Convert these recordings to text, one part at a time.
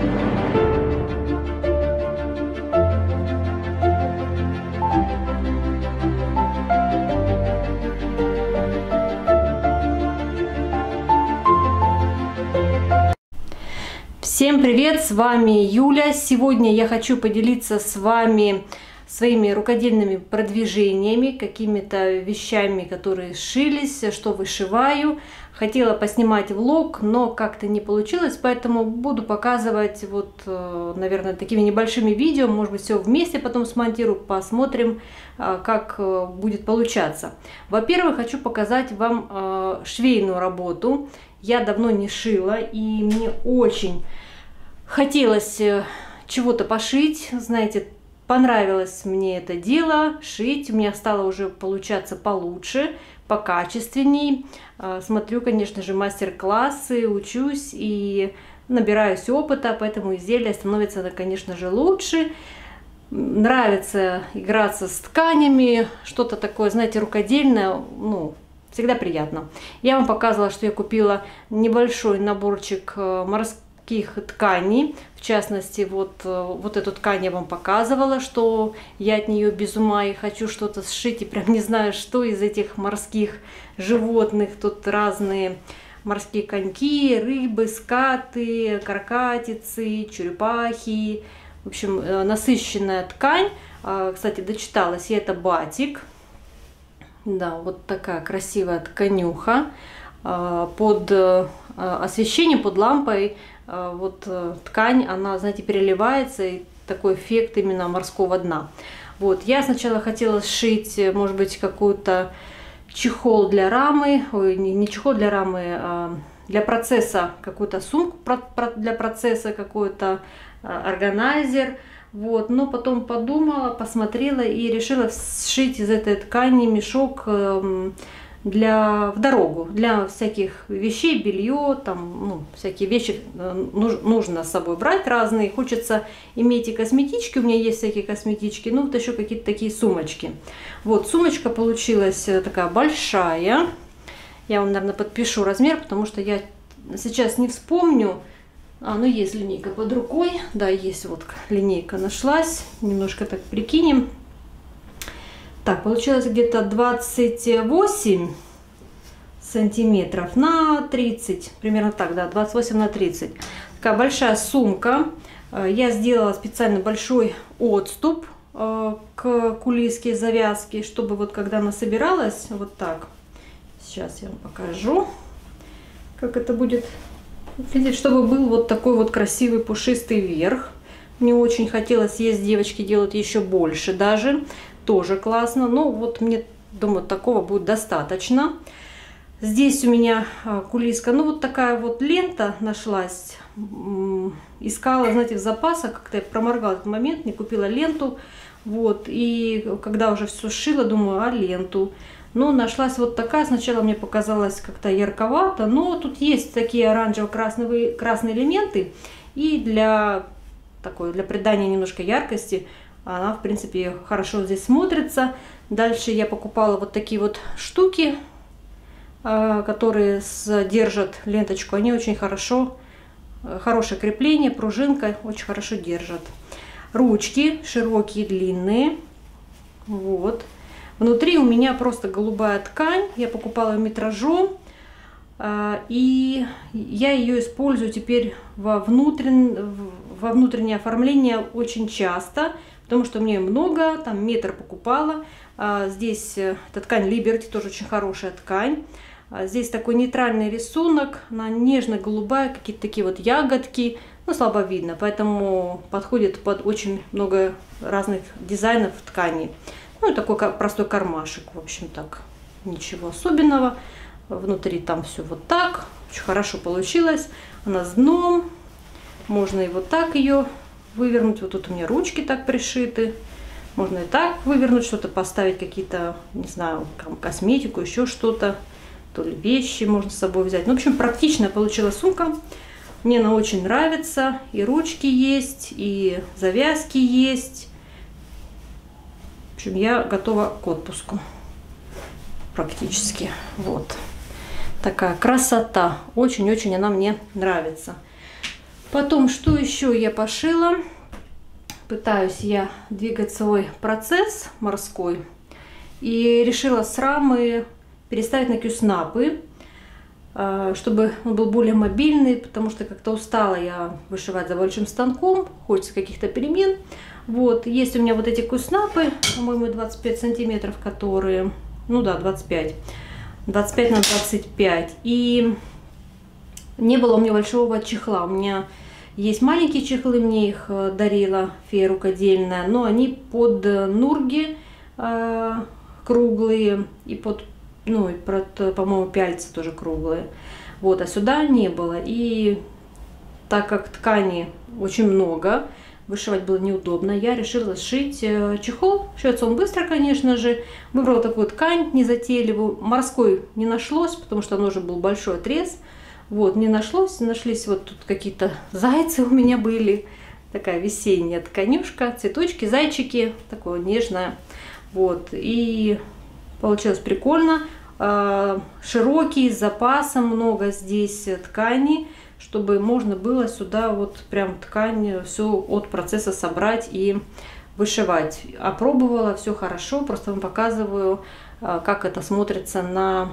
Всем привет, с вами Юля. Сегодня я хочу поделиться с вами своими рукодельными продвижениями, какими-то вещами, которые сшились, что вышиваю. Хотела поснимать влог, но как-то не получилось, поэтому буду показывать вот, наверное, такими небольшими видео, может быть, все вместе потом смонтирую, посмотрим, как будет получаться. Во-первых, хочу показать вам швейную работу. Я давно не шила, и мне очень хотелось чего-то пошить, знаете, понравилось мне это дело, шить, у меня стало уже получаться получше, покачественней. Смотрю, конечно же, мастер-классы, учусь и набираюсь опыта, поэтому изделие становится, конечно же, лучше. Нравится играться с тканями, что-то такое, знаете, рукодельное, ну, всегда приятно. Я вам показывала, что я купила небольшой наборчик морских тканей, в частности, вот эту ткань я вам показывала, что я от нее без ума и хочу что-то сшить, и прям не знаю, что из этих морских животных. Тут разные морские коньки, рыбы, скаты, каракатицы, черепахи. В общем, насыщенная ткань. Кстати, дочиталась я, это батик. Да, вот такая красивая тканюха. Под освещением, под лампой вот ткань, она, знаете, переливается, и такой эффект именно морского дна. Вот, я сначала хотела сшить, может быть, какой-то чехол для рамы, ой, не чехол для рамы, а для процесса, какую-то сумку для процесса, какой-то органайзер. Вот, но потом подумала, посмотрела и решила сшить из этой ткани мешок в дорогу, для всяких вещей, белье, там, ну, всякие вещи нужно с собой брать разные. Хочется иметь и косметички, у меня есть всякие косметички, ну, вот еще какие-то такие сумочки. Вот, сумочка получилась такая большая. Я вам, наверное, подпишу размер, потому что я сейчас не вспомню. Ну, есть линейка под рукой, да, есть вот линейка нашлась, немножко так прикинем. Так, получилось где-то 28 сантиметров на 30, примерно так, да, 28 на 30. Такая большая сумка. Я сделала специально большой отступ к кулиске завязки, чтобы вот когда она собиралась, вот так. Сейчас я вам покажу, как это будет выглядеть, чтобы был вот такой вот красивый пушистый верх. Мне очень хотелось, есть девочки делают еще больше даже. Тоже классно, но вот мне, думаю, такого будет достаточно. Здесь у меня кулиска, ну вот такая вот лента нашлась. Искала, знаете, в запасах, как-то я проморгала этот момент, не купила ленту. Вот, и когда уже все сшила, думаю, а ленту. Но нашлась вот такая, сначала мне показалось как-то ярковато, но тут есть такие оранжево-красные элементы. И для придания немножко яркости она, в принципе, хорошо здесь смотрится. Дальше я покупала вот такие вот штуки, которые держат ленточку. Они очень хорошее крепление, пружинка, очень хорошо держат. Ручки широкие, длинные. Вот. Внутри у меня просто голубая ткань. Я покупала метражом. И я ее использую теперь во внутреннее оформление очень часто. Потому что у меня много, там метр покупала. Здесь эта ткань Liberty, тоже очень хорошая ткань. Здесь такой нейтральный рисунок, она нежно-голубая, какие-то такие вот ягодки. Ну, слабо видно, поэтому подходит под очень много разных дизайнов ткани. Ну, и такой простой кармашек, в общем, так, ничего особенного. Внутри там все вот так, очень хорошо получилось. Она с дном, можно и вот так ее вывернуть. Вот тут у меня ручки так пришиты. Можно и так вывернуть, что-то поставить, какие-то, не знаю, косметику, еще что-то. То ли вещи можно с собой взять. Ну, в общем, практичная получилась сумка. Мне она очень нравится. И ручки есть, и завязки есть. В общем, я готова к отпуску. Практически. Вот. Такая красота. Очень-очень она мне нравится. Потом, что еще я пошила? Пытаюсь я двигать свой процесс морской. И решила с рамы переставить на кюснапы, чтобы он был более мобильный, потому что как-то устала я вышивать за большим станком, хочется каких-то перемен. Вот, есть у меня вот эти кюснапы, по-моему, 25 сантиметров, которые, ну да, 25 на 25. И не было у меня большого чехла. У меня есть маленькие чехлы, мне их дарила фея рукодельная, но они под нурги круглые и под, ну, и под, по-моему, пяльцы тоже круглые. Вот, а сюда не было. И так как ткани очень много, вышивать было неудобно, я решила сшить чехол. Шьется он быстро, конечно же. Выбрала такую ткань незатейливую. Морской не нашлось, потому что нужен был большой отрез. Вот, не нашлось. Нашлись вот тут какие-то зайцы у меня были. Такая весенняя тканюшка, цветочки, зайчики. Такое нежное. Вот, и получилось прикольно. Широкий, с запасом, много здесь ткани, чтобы можно было сюда вот прям ткань все от процесса собрать и вышивать. Опробовала, все хорошо, просто вам показываю, как это смотрится на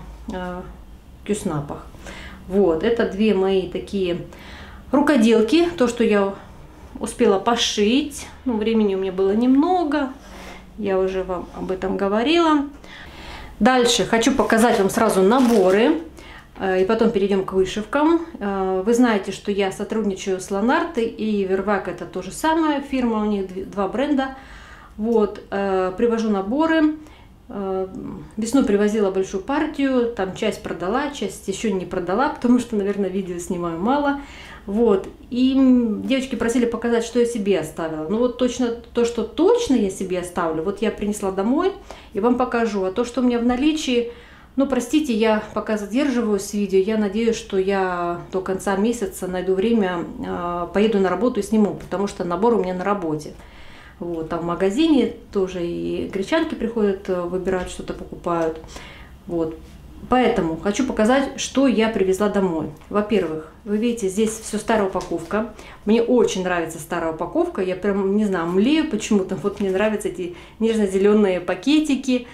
кюснапах. Вот, это две мои такие рукоделки, то, что я успела пошить. Ну, времени у меня было немного, я уже вам об этом говорила. Дальше хочу показать вам сразу наборы, и потом перейдем к вышивкам. Вы знаете, что я сотрудничаю с Ланартой, и Вервак это то же самое, фирма, у них два бренда. Вот, привожу наборы. Весной привозила большую партию, там часть продала, часть еще не продала, потому что, наверное, видео снимаю мало. Вот, и девочки просили показать, что я себе оставила. Ну вот точно то, что точно я себе оставлю, вот я принесла домой и вам покажу. А то, что у меня в наличии, ну простите, я пока задерживаюсь с видео, я надеюсь, что я до конца месяца найду время, поеду на работу и сниму, потому что набор у меня на работе. Вот, там в магазине тоже и гречанки приходят, выбирают, что-то покупают. Вот. Поэтому хочу показать, что я привезла домой. Во-первых, вы видите, здесь все старая упаковка. Мне очень нравится старая упаковка. Я прям, не знаю, млею почему-то. Вот мне нравятся эти нежно-зеленые пакетики.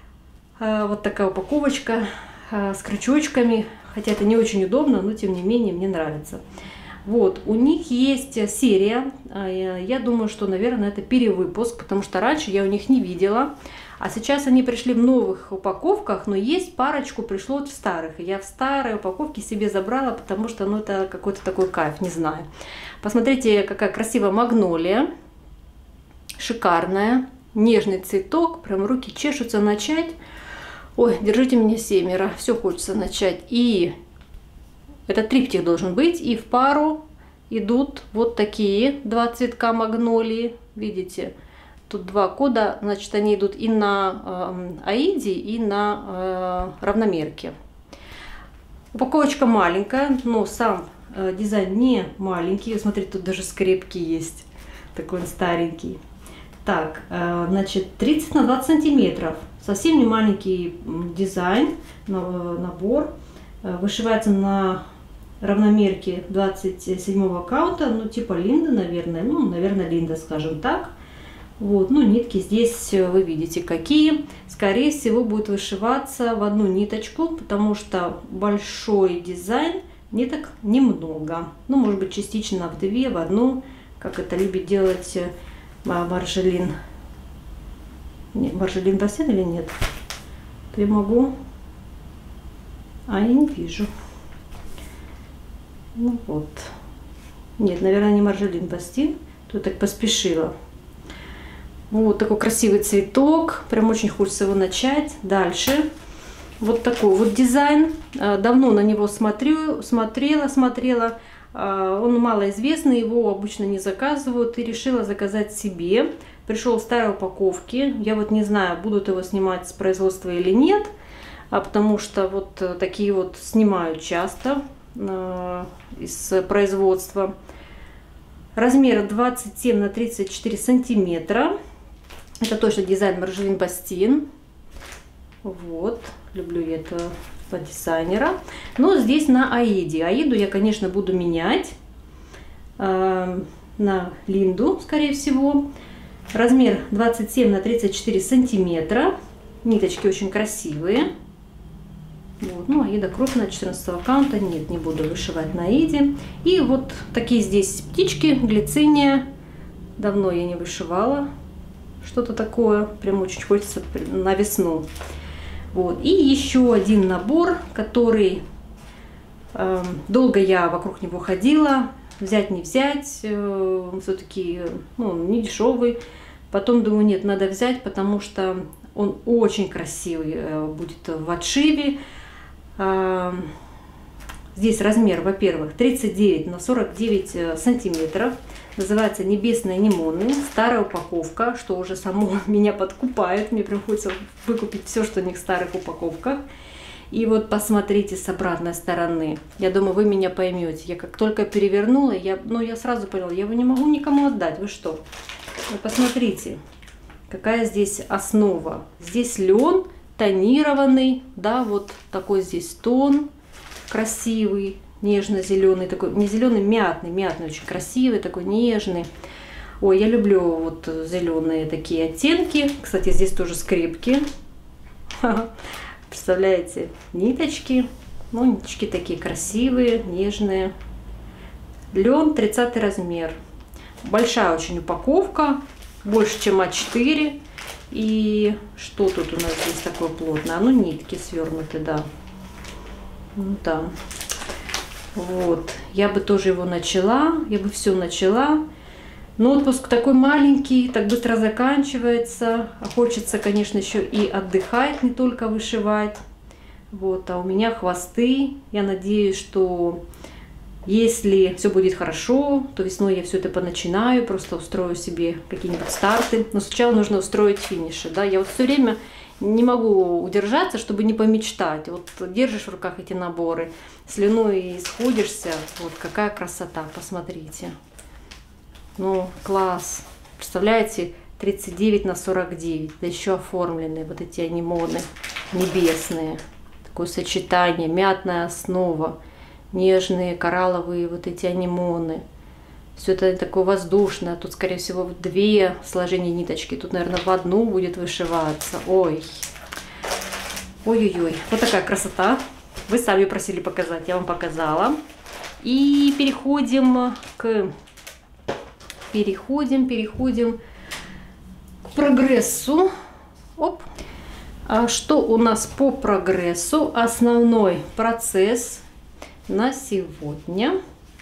Вот такая упаковочка с крючочками. Хотя это не очень удобно, но тем не менее мне нравится. Вот, у них есть серия, я думаю, что, наверное, это перевыпуск, потому что раньше я у них не видела, а сейчас они пришли в новых упаковках, но есть парочку пришло в старых, и я в старой упаковке себе забрала, потому что, ну, это какой-то такой кайф, не знаю. Посмотрите, какая красивая магнолия, шикарная, нежный цветок, прям руки чешутся начать. Ой, держите меня, семеро, все хочется начать. И этот триптих должен быть, и в пару идут вот такие два цветка магнолии, видите, тут два кода, значит, они идут и на аиде, и на равномерке. Упаковочка маленькая, но сам дизайн не маленький, смотрите, тут даже скрепки есть, такой он старенький. Так, значит, 30 на 20 сантиметров, совсем не маленький дизайн, набор, вышивается на равномерке 27 каунта, ну типа Линда, наверное, ну, наверное, Линда, скажем так. Вот, ну, нитки здесь вы видите какие. Скорее всего, будет вышиваться в одну ниточку, потому что большой дизайн, ниток немного. Ну, может быть, частично в две, в одну, как это любит делать Маржелин. Маржелин Бастин или нет? Я могу. А я не вижу. Ну вот. Нет, наверное, не Маржелин Бастин. Тут так поспешила. Вот такой красивый цветок. Прям очень хочется его начать. Дальше. Вот такой вот дизайн. Давно на него смотрела. Он малоизвестный, его обычно не заказывают. И решила заказать себе. Пришел в старой упаковке. Я вот не знаю, будут его снимать с производства или нет. Потому что вот такие вот снимают часто из производства. Размер 27 на 34 сантиметра. Это точно дизайн Маржелин Бастин. Вот, люблю я этого дизайнера. Но здесь на аиде. Аиду я, конечно, буду менять. на Линду, скорее всего. Размер 27 на 34 сантиметра. Ниточки очень красивые. Вот. Ну, Аида крупная, 14 каунта. Нет, не буду вышивать на Аиде. И вот такие здесь птички, глициния. Давно я не вышивала что-то такое. Прям очень хочется на весну. Вот. И еще один набор, который долго я вокруг него ходила. Взять, не взять. Все-таки не дешевый. Потом думаю, нет, надо взять, потому что он очень красивый будет в отшиве. Здесь размер, во-первых, 39 на 49 сантиметров. Называется «Небесные анимоны». Старая упаковка, что уже само меня подкупает. Мне приходится выкупить все, что у них в старых упаковках. И вот посмотрите с обратной стороны. Я думаю, вы меня поймете. Я как только перевернула, я сразу поняла, я его не могу никому отдать. Вы что? Вы посмотрите, какая здесь основа. Здесь лен тонированный, да, вот такой здесь тон красивый, нежно-зеленый, такой, не зеленый, мятный, очень красивый, такой нежный. Ой, я люблю вот зеленые такие оттенки. Кстати, здесь тоже скрепки. Представляете, ниточки. Ну, ниточки такие красивые, нежные. Лен 30 размер. Большая очень упаковка, больше, чем А4. И что тут у нас здесь такое плотное? Ну, нитки свернуты, да. Ну, да. Вот. Я бы тоже его начала, я бы все начала. Но отпуск такой маленький, так быстро заканчивается. А хочется, конечно, еще и отдыхать, не только вышивать. Вот. А у меня хвосты. Я надеюсь, что если все будет хорошо, то весной я все это поначинаю, просто устрою себе какие-нибудь старты. Но сначала нужно устроить финиши. Да? Я вот все время не могу удержаться, чтобы не помечтать. Вот держишь в руках эти наборы, слюной и сходишься. Вот какая красота, посмотрите. Ну, класс. Представляете, 39 на 49. Да еще оформленные вот эти анимоны небесные. Такое сочетание, мятная основа. Нежные коралловые вот эти анимоны. Все это такое воздушное. Тут, скорее всего, две сложения ниточки. Тут, наверное, в одну будет вышиваться. Ой. Ой-ой-ой. Вот такая красота. Вы сами просили показать. Я вам показала. И переходим к прогрессу. Оп. А что у нас по прогрессу? Основной процесс на сегодня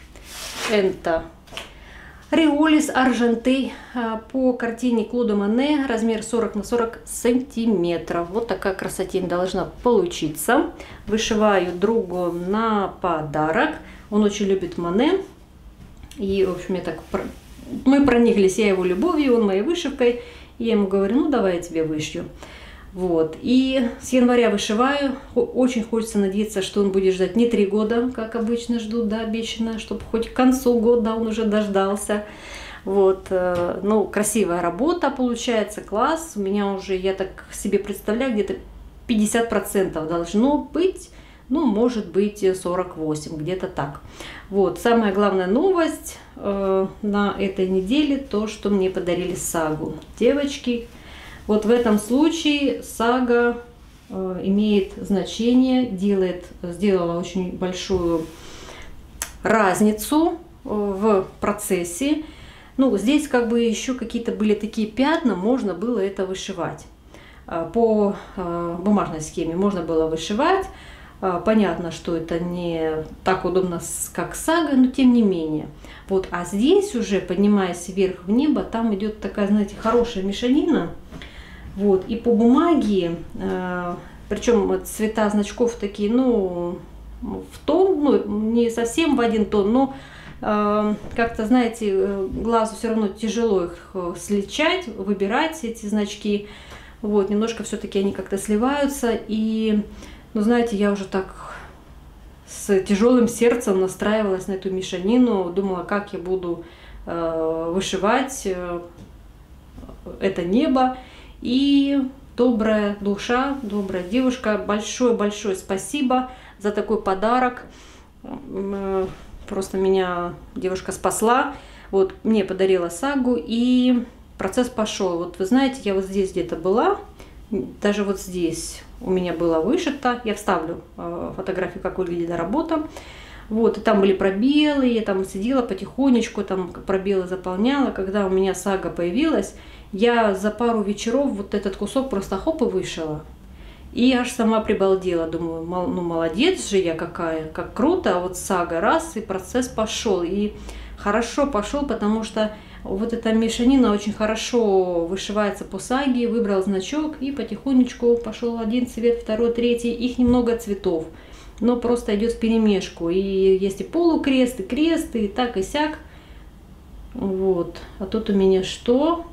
это Риолис Аржентей по картине Клода Моне, размер 40 на 40 сантиметров. Вот такая красотень должна получиться. Вышиваю другу на подарок. Он очень любит Моне. И, в общем, мы прониклись, я его любовью, он моей вышивкой. И я ему говорю, ну давай я тебе вышью. Вот. И с января вышиваю. Очень хочется надеяться, что он будет ждать не 3 года, как обычно ждут, да, обещано, чтобы хоть к концу года он уже дождался. Вот. Ну, красивая работа получается, класс. У меня уже, я так себе представляю, где-то 50% должно быть. Ну, может быть, 48, где-то так. Вот. Самая главная новость на этой неделе, то, что мне подарили сагу. Девочки, вот в этом случае сага имеет значение, сделала очень большую разницу в процессе. Ну, здесь как бы еще какие-то были такие пятна, можно было это вышивать. По бумажной схеме можно было вышивать. Понятно, что это не так удобно, как сага, но тем не менее. Вот, а здесь уже, поднимаясь вверх в небо, там идет такая, знаете, хорошая мешанина. Вот, и по бумаге, причем цвета значков такие, ну, в тон, ну, не совсем в один тон, но как-то, знаете, глазу все равно тяжело их сличать, выбирать эти значки. Вот, немножко все-таки они как-то сливаются. И, ну, знаете, я уже так с тяжелым сердцем настраивалась на эту мешанину, думала, как я буду вышивать это небо. И добрая душа, добрая девушка, большое-большое спасибо за такой подарок. Просто меня девушка спасла. Вот, мне подарила сагу, и процесс пошел. Вот вы знаете, я вот здесь где-то была, даже вот здесь у меня было вышито. Я вставлю фотографию, как выглядела работа. Вот, и там были пробелы, я там сидела потихонечку, там пробелы заполняла. Когда у меня сага появилась, я за пару вечеров вот этот кусок просто хоп и вышила. И аж сама прибалдела, думаю, ну молодец же я какая, как круто, а вот сага раз, и процесс пошел. И хорошо пошел, потому что вот эта мешанина очень хорошо вышивается по саге, выбрал значок и потихонечку пошел один цвет, второй, третий, их немного цветов. Но просто идет вперемешку. И есть и полукрест, и крест, и так, и сяк. Вот. А тут у меня что?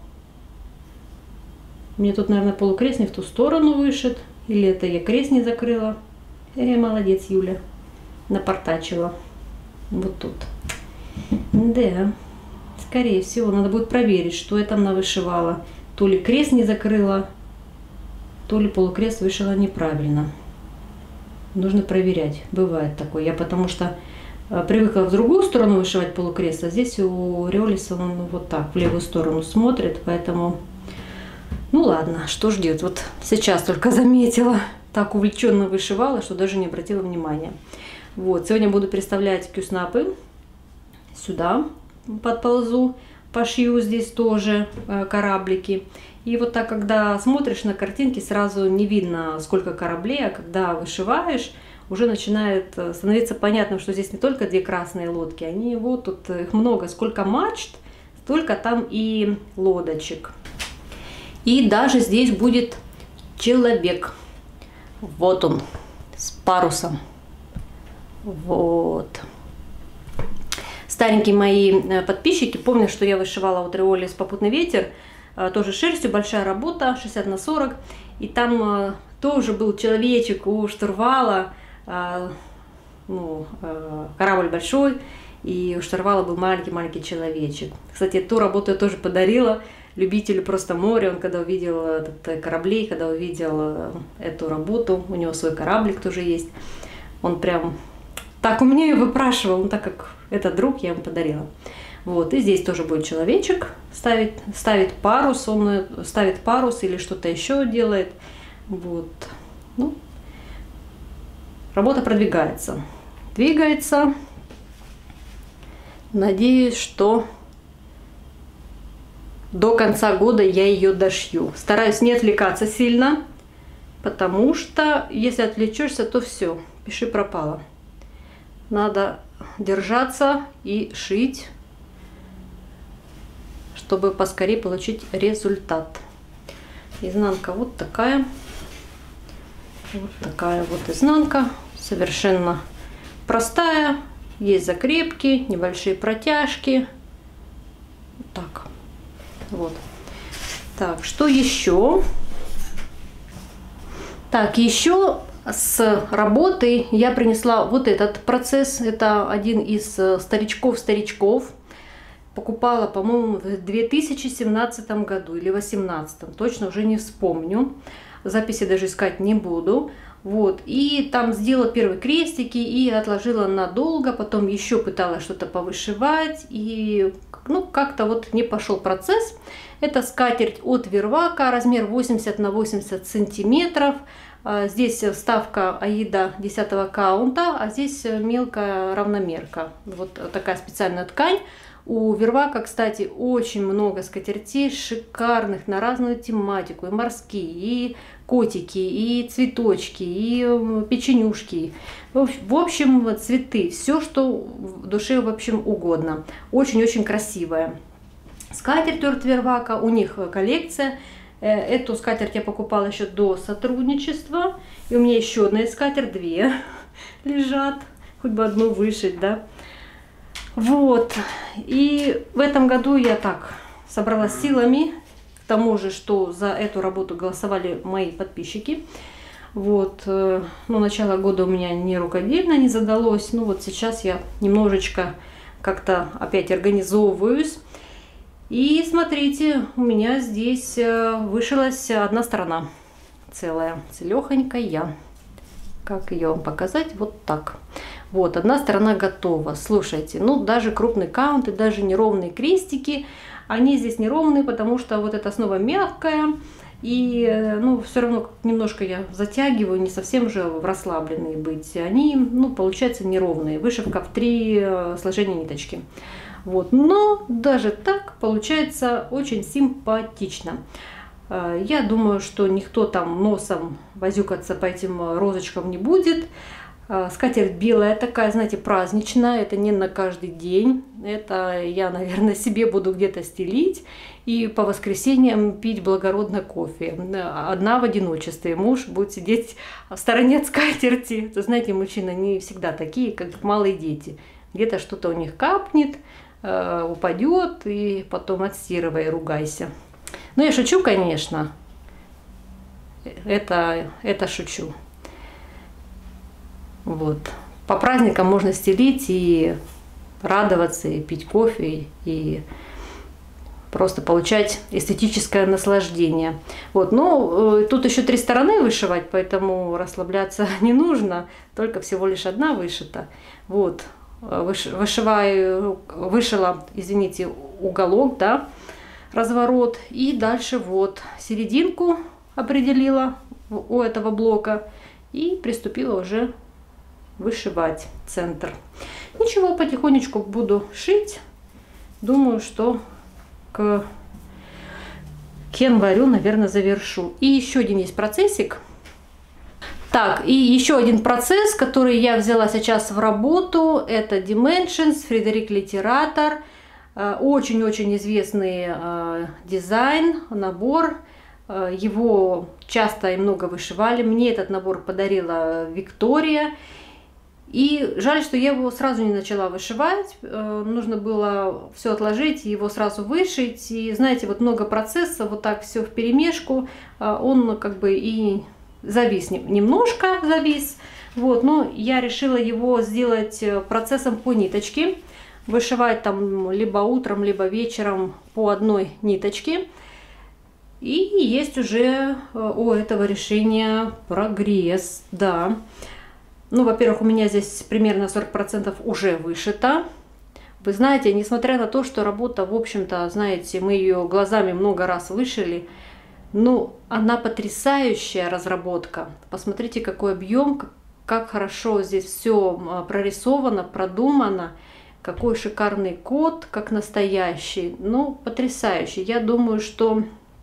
Мне тут, наверное, полукрест не в ту сторону вышит. Или это я крест не закрыла. Молодец, Юля. Напортачила. Вот тут. Да. Скорее всего, надо будет проверить, что я там навышивала. То ли крест не закрыла, то ли полукрест вышила неправильно. Нужно проверять. Бывает такое. Я потому что привыкла в другую сторону вышивать полукрест, а здесь у Риолиса он вот так, в левую сторону смотрит, поэтому... Ну ладно, что ждет. Вот сейчас только заметила, так увлеченно вышивала, что даже не обратила внимания. Вот, сегодня буду переставлять кюснапы сюда, подползу, пошью здесь тоже кораблики. И вот так, когда смотришь на картинки, сразу не видно, сколько кораблей, а когда вышиваешь, уже начинает становиться понятно, что здесь не только две красные лодки, они вот тут их много, сколько мачт, столько там и лодочек. И даже здесь будет человек. Вот он, с парусом. Вот. Старенькие мои подписчики помнят, что я вышивала у Риолис «Попутный ветер». Тоже шерстью, большая работа, 60 на 40. И там тоже был человечек у штурвала. Ну, корабль большой, и у штурвала был маленький-маленький человечек. Кстати, эту работу я тоже подарила любителю просто моря. Он когда увидел этот кораблей, когда увидел эту работу, у него свой кораблик тоже есть, он прям так у меня ее выпрашивал, ну, так как это друг, я ему подарила. Вот, и здесь тоже будет человечек ставит парус, он ставит парус или что-то еще делает. Вот, ну, работа продвигается, двигается. Надеюсь, что до конца года я ее дошью. Стараюсь не отвлекаться сильно, потому что если отвлечешься, то все, пиши пропало. Надо держаться и шить, чтобы поскорее получить результат. Изнанка вот такая. Вот такая вот изнанка. Совершенно простая. Есть закрепки, небольшие протяжки. Вот так. Вот. Так, что еще? Так, еще с работы я принесла вот этот процесс. Это один из старичков. Покупала, по-моему, в 2017 году или 2018. Точно уже не вспомню. Записи даже искать не буду. Вот. И там сделала первые крестики и отложила надолго. Потом еще пыталась что-то повышивать. И ну, как-то вот не пошел процесс. Это скатерть от Вервака, размер 80 на 80 сантиметров. Здесь вставка Аида 10 каунта, а здесь мелкая равномерка. Вот такая специальная ткань. У Вервака, кстати, очень много скатертей шикарных на разную тематику. И морские, и котики, и цветочки, и печенюшки. В общем, цветы. Все, что в душе, в общем, угодно. Очень-очень красивая. Скатерть от Вервака, у них коллекция. Эту скатерть я покупала еще до сотрудничества. И у меня еще одна скатерть, две лежат. Хоть бы одну вышить, да. Вот. И в этом году я так собралась силами. К тому же, что за эту работу голосовали мои подписчики. Вот. Ну, начало года у меня не рукодельно не задалось. Ну, вот сейчас я немножечко как-то опять организовываюсь. И смотрите, у меня здесь вышилась одна сторона целая, целехонькая. Как ее вам показать? Вот так. Вот, одна сторона готова. Слушайте, ну даже крупный каунт и даже неровные крестики, они здесь неровные, потому что вот эта основа мягкая. И, ну, все равно немножко я затягиваю, не совсем же в расслабленные быть. Они, ну, получаются неровные. Вышивка в 3 сложения ниточки. Вот. Но даже так получается очень симпатично. Я думаю, что никто там носом возюкаться по этим розочкам не будет. Скатерть белая такая, знаете, праздничная, это не на каждый день. Это я, наверное, себе буду где-то стелить и по воскресеньям пить благородный кофе. Одна в одиночестве. Муж будет сидеть в стороне от скатерти. То, знаете, мужчины не всегда такие, как малые дети. Где-то что-то у них капнет, упадет, и потом отстирывай, ругайся. Ну, я шучу, конечно. Это шучу. Вот. По праздникам можно стелить и радоваться, и пить кофе, и просто получать эстетическое наслаждение. Вот. Но тут еще 3 стороны вышивать, поэтому расслабляться не нужно, только всего лишь одна вышита. Вот. Вышила, извините, уголок, да, разворот, и дальше вот серединку определила у этого блока и приступила уже вышивать центр. Ничего, потихонечку буду шить. Думаю, что к январю, наверное, завершу. И еще один есть процессик. Так, и еще один процесс, который я взяла сейчас в работу, это Dimensions, Фредерик Литератор. Очень-очень известный дизайн, набор. Его часто и много вышивали. Мне этот набор подарила Виктория. И жаль, что я его сразу не начала вышивать. Нужно было все отложить и его сразу вышить. И знаете, вот много процессов, вот так все вперемешку. Он как бы и завис, немножко завис. Вот, но я решила его сделать процессом по ниточке. Вышивать там либо утром, либо вечером по одной ниточке. И есть уже у этого решения прогресс, да. Ну, во-первых, у меня здесь примерно 40% уже вышито. Вы знаете, несмотря на то, что работа, в общем-то, знаете, мы ее глазами много раз вышили, ну, она потрясающая разработка. Посмотрите, какой объем, как хорошо здесь все прорисовано, продумано. Какой шикарный код, как настоящий. Ну, потрясающий. Я думаю, что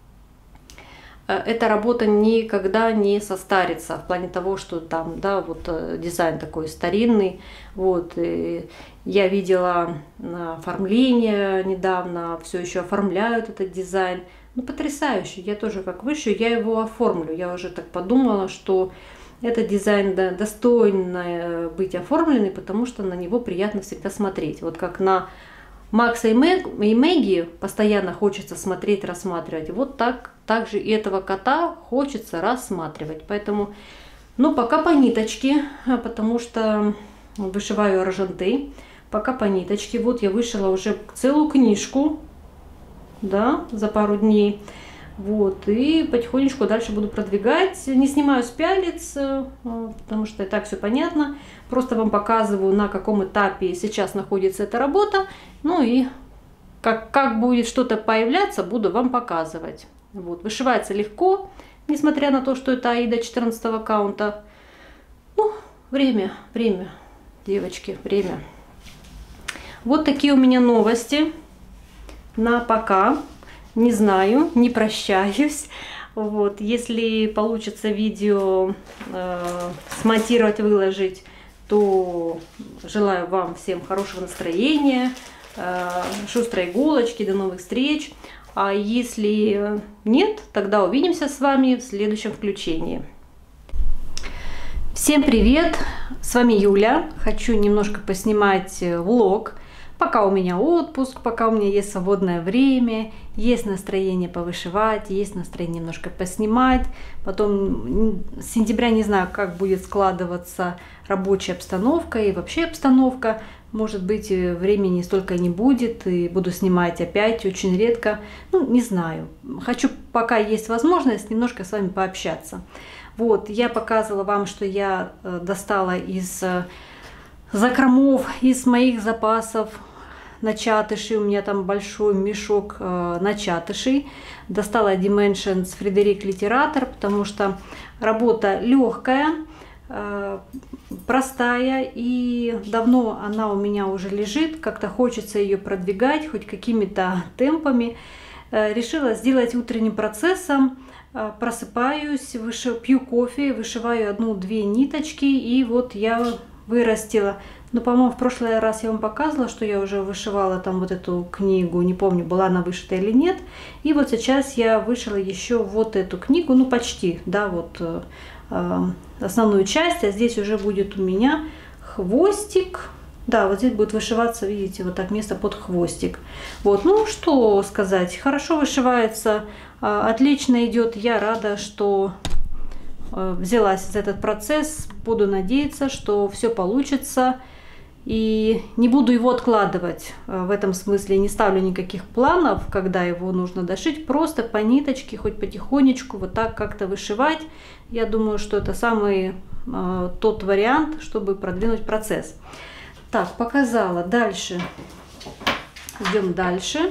эта работа никогда не состарится в плане того, что там, да, вот дизайн такой старинный. Вот, и я видела оформление недавно, все еще оформляют этот дизайн. Ну, потрясающий. Я тоже как выше, я его оформлю. Я уже так подумала, что этот дизайн достоин быть оформленный, потому что на него приятно всегда смотреть. Вот как на Макса и Мэгги постоянно хочется смотреть, рассматривать. Вот так же и этого кота хочется рассматривать. Поэтому, ну, пока по ниточке, потому что вышиваю арженты. Пока по ниточке. Вот я вышила уже целую книжку, да, за пару дней. Вот, и потихонечку дальше буду продвигать. Не снимаю с пялец, потому что и так все понятно. Просто вам показываю, на каком этапе сейчас находится эта работа. Ну и как будет что-то появляться, буду вам показывать. Вот, вышивается легко, несмотря на то, что это Аида 14 каунта. Ну, время, девочки, время. Вот такие у меня новости на пока. Не знаю, не прощаюсь. Вот, если получится видео смонтировать, выложить, то желаю вам всем хорошего настроения, шустрой иголочки, до новых встреч. А если нет, тогда увидимся с вами в следующем включении. Всем привет! С вами Юля. Хочу немножко поснимать влог. Пока у меня отпуск, пока у меня есть свободное время, есть настроение повышивать, есть настроение немножко поснимать. Потом с сентября не знаю, как будет складываться рабочая обстановка и вообще обстановка. Может быть, времени столько не будет, и буду снимать опять очень редко. Ну, не знаю. Хочу, пока есть возможность, немножко с вами пообщаться. Вот, я показывала вам, что я достала из закромов из моих запасов начатышей. У меня там большой мешок начатышей. Достала Dimensions Frederic Literator, потому что работа легкая, простая, и давно она у меня уже лежит. Как-то хочется ее продвигать хоть какими-то темпами. Решила сделать утренним процессом. Просыпаюсь, пью кофе, вышиваю 1-2 ниточки, и вот я вырастила. Но, по-моему, в прошлый раз я вам показывала, что я уже вышивала там вот эту книгу. Не помню, была она вышита или нет. И вот сейчас я вышила еще вот эту книгу, ну почти, да, вот основную часть. А здесь уже будет у меня хвостик. Да, вот здесь будет вышиваться, видите, вот так место под хвостик. Вот, ну что сказать, хорошо вышивается, отлично идет. Я рада, что взялась за этот процесс. Буду надеяться, что все получится. И не буду его откладывать. В этом смысле не ставлю никаких планов, когда его нужно дошить. Просто по ниточке, хоть потихонечку, вот так как-то вышивать. Я думаю, что это самый тот вариант, чтобы продвинуть процесс. Так, показала. Дальше. Идем дальше.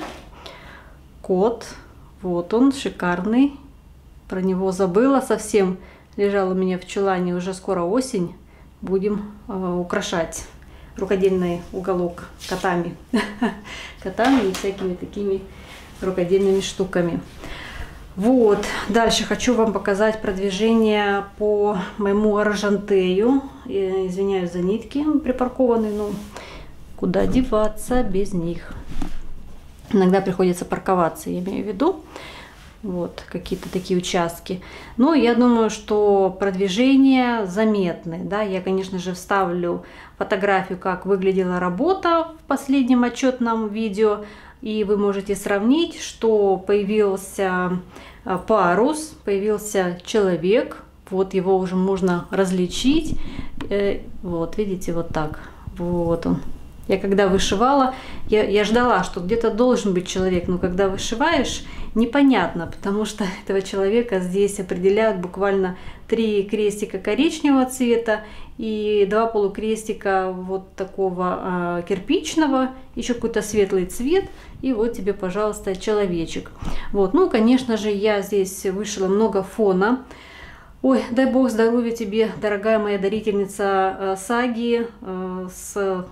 Кот. Вот он, шикарный. Про него забыла совсем. Лежал у меня в чулане. Уже скоро осень. Будем украшать рукодельный уголок котами. Котами и всякими такими рукодельными штуками. Вот. Дальше хочу вам показать продвижение по моему аржантею. Извиняюсь за нитки припаркованные, но куда деваться без них. Иногда приходится парковаться, я имею в виду. Вот, какие-то такие участки. Но я думаю, что продвижение заметны. Да? Я, конечно же, вставлю фотографию, как выглядела работа в последнем отчетном видео. И вы можете сравнить, что появился парус, появился человек. Вот его уже можно различить. Вот, видите, вот так. Вот он. Я когда вышивала, я ждала, что где-то должен быть человек, но когда вышиваешь, непонятно, потому что этого человека здесь определяют буквально 3 крестика коричневого цвета и 2 полукрестика вот такого кирпичного, еще какой-то светлый цвет, и вот тебе, пожалуйста, человечек. Вот, ну, конечно же, я здесь вышила много фона. Ой, дай бог здоровья тебе, дорогая моя дарительница саги, с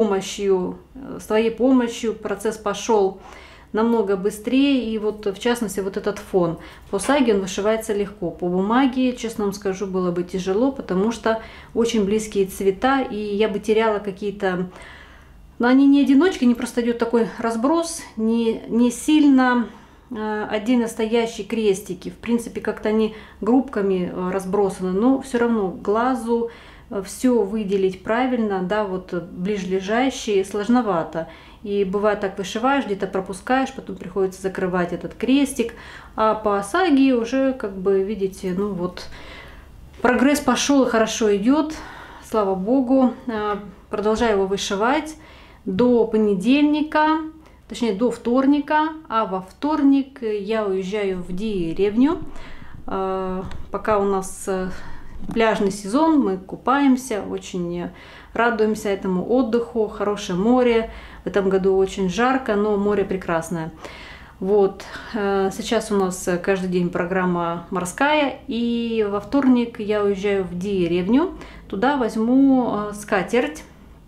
твоей помощью процесс пошел намного быстрее, и вот в частности вот этот фон. По саге он вышивается легко, по бумаге, честно вам скажу, было бы тяжело, потому что очень близкие цвета, и я бы теряла какие-то... Но они не одиночки, не просто идет такой разброс, не сильно отдельно стоящие крестики. В принципе, как-то они группками разбросаны, но все равно глазу все выделить правильно, да, вот ближлежащие сложновато. И бывает так, вышиваешь, где-то пропускаешь, потом приходится закрывать этот крестик. А по саге уже, как бы, видите, ну вот, прогресс пошел и хорошо идет, слава богу. Продолжаю его вышивать до понедельника, точнее до вторника, а во вторник я уезжаю в деревню. Пока у нас пляжный сезон, мы купаемся, очень радуемся этому отдыху, хорошее море. В этом году очень жарко, но море прекрасное. Вот, сейчас у нас каждый день программа морская, и во вторник я уезжаю в деревню, туда возьму скатерть.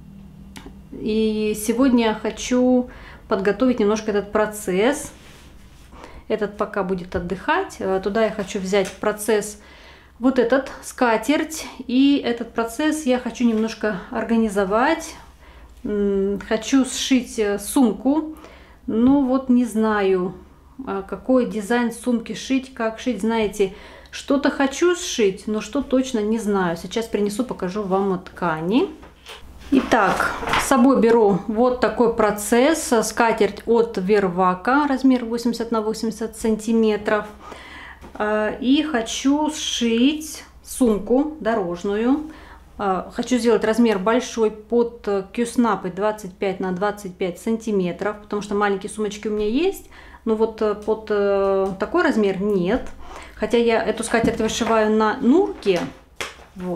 И сегодня хочу подготовить немножко этот процесс. Этот пока будет отдыхать. Туда я хочу взять процесс вот этот, скатерть, и этот процесс я хочу немножко организовать. Хочу сшить сумку, но вот не знаю, какой дизайн сумки шить, как шить. Знаете, что-то хочу сшить, но что точно не знаю. Сейчас принесу, покажу вам ткани. Итак, с собой беру вот такой процесс, скатерть от Вервака, размер 80 на 80 сантиметров. И хочу сшить сумку дорожную. Хочу сделать размер большой под кюснапы 25 на 25 сантиметров, потому что маленькие сумочки у меня есть, но вот под такой размер нет. Хотя я эту скатерть вышиваю на нурке, вот,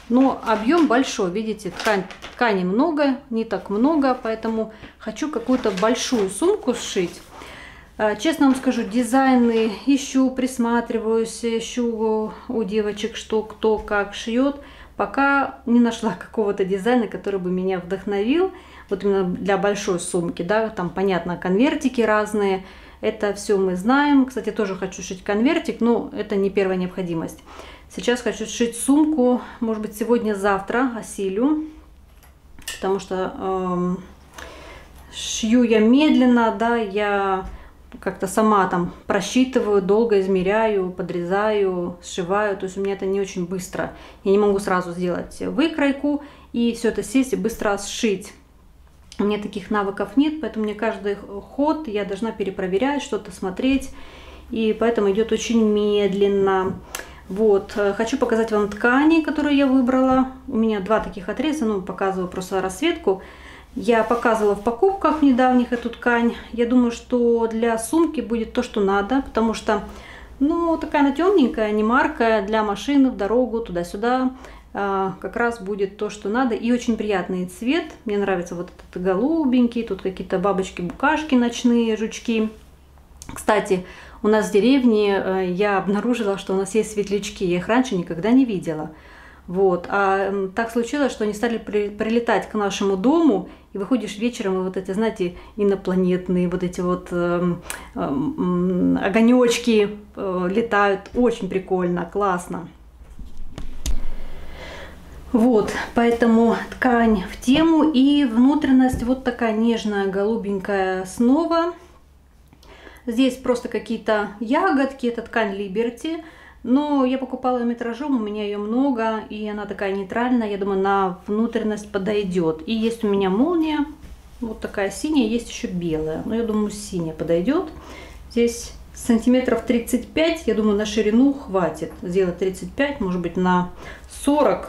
Но объем большой, видите, ткани много, не так много, поэтому хочу какую-то большую сумку сшить. Честно вам скажу, дизайны ищу, присматриваюсь, ищу у девочек, что кто как шьет. Пока не нашла какого-то дизайна, который бы меня вдохновил. Вот именно для большой сумки, да, там понятно, конвертики разные. Это все мы знаем. Кстати, тоже хочу шить конвертик, но это не первая необходимость. Сейчас хочу сшить сумку, может быть, сегодня-завтра осилю, потому что шью я медленно, да, я как-то сама там просчитываю, долго измеряю, подрезаю, сшиваю, то есть у меня это не очень быстро. Я не могу сразу сделать выкройку и все это сесть и быстро сшить. У меня таких навыков нет, поэтому мне каждый ход я должна перепроверять, что-то смотреть, и поэтому идет очень медленно. Вот, хочу показать вам ткани, которые я выбрала. У меня два таких отреза, ну, показываю просто расцветку. Я показывала в покупках недавних эту ткань. Я думаю, что для сумки будет то, что надо, потому что, ну, такая она темненькая, не маркая, для машины в дорогу, туда-сюда. Как раз будет то, что надо. И очень приятный цвет. Мне нравится вот этот голубенький, тут какие-то бабочки-букашки ночные, жучки. Кстати, у нас в деревне я обнаружила, что у нас есть светлячки. Я их раньше никогда не видела. Вот. А так случилось, что они стали прилетать к нашему дому, и выходишь вечером, и вот эти, знаете, инопланетные, вот эти вот огонечки летают. Очень прикольно, классно. Вот, поэтому ткань в тему, и внутренность вот такая нежная, голубенькая снова. Здесь просто какие-то ягодки, это ткань Liberty. Но я покупала метражом, у меня ее много, и она такая нейтральная, я думаю, на внутренность подойдет. И есть у меня молния, вот такая синяя, есть еще белая, но я думаю, синяя подойдет. Здесь сантиметров 35, я думаю, на ширину хватит. Сделать 35, может быть, на 40